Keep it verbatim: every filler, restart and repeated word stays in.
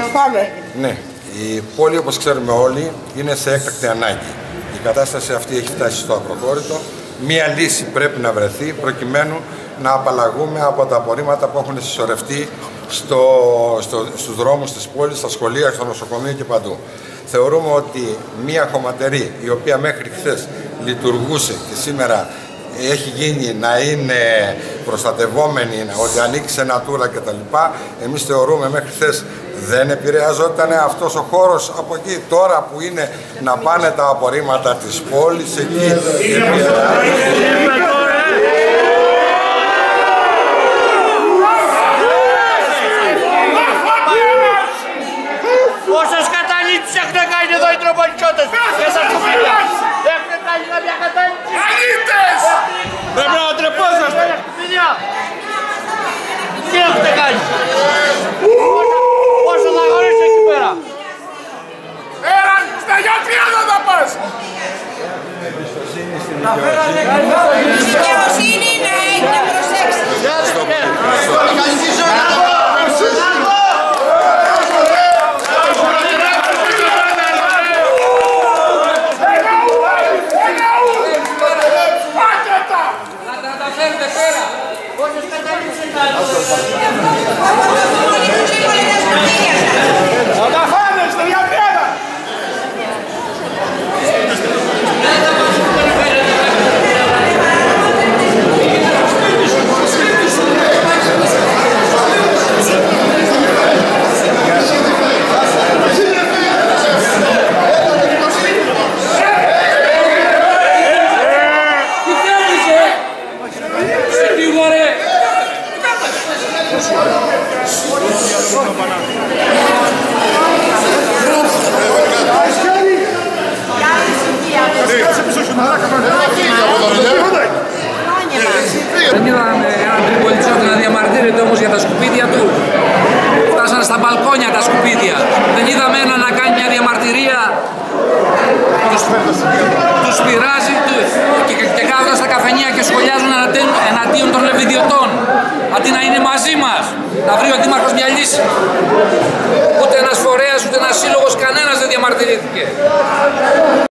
Πάμε. Ναι, η πόλη, όπως ξέρουμε όλοι, είναι σε έκτακτη ανάγκη. Η κατάσταση αυτή έχει φτάσει στο απροχώρητο. Μία λύση πρέπει να βρεθεί προκειμένου να απαλλαγούμε από τα απορρίμματα που έχουν συσσωρευτεί στο, στο, στους δρόμους της πόλης, στα σχολεία, στο νοσοκομείο και παντού. Θεωρούμε ότι μία χωματερή, η οποία μέχρι χθες λειτουργούσε και σήμερα έχει γίνει να είναι προστατευόμενη, ότι ανοίξει Natura κτλ. Εμείς θεωρούμε μέχρι χθες δεν επηρεαζόταν αυτός ο χώρος από εκεί. Τώρα που είναι να πάνε τα απορρίμματα της πόλης, εκεί πόσες καταλήψεις έχουν κάνει εδώ οι τροπονικιώτες και στα σκουπίδια. Έχουν κάνει κάποια κατάληψη. Αλήτες! Πρέπει να τρεπόσαστε. Τι έχετε κάνει. Πόσο θα αγορήσεις εκεί πέρα. Έραν στα γιατρία να τα πας. Δικαιοσύνη να έχει να προσέξει. Θα τα φάνε στα γιατρία! Δεν είδαμε έναν τριπολιτσιώτη να διαμαρτύρεται όμως για τα σκουπίδια του. Φτάσανε στα μπαλκόνια τα σκουπίδια. Δεν είδαμε έναν να κάνει μια διαμαρτυρία. Τους, τους πειράζει τους, και, και, και κάθονται στα καφενεία και σχολιάζουν εναντίον, εναντίον των λεβιδιωτών. Αντί να είναι μαζί μας, να βρει ο Δήμαρχος μια λύση. Ούτε ένας φορέας, ούτε ένας σύλλογος, κανένας δεν διαμαρτυρήθηκε.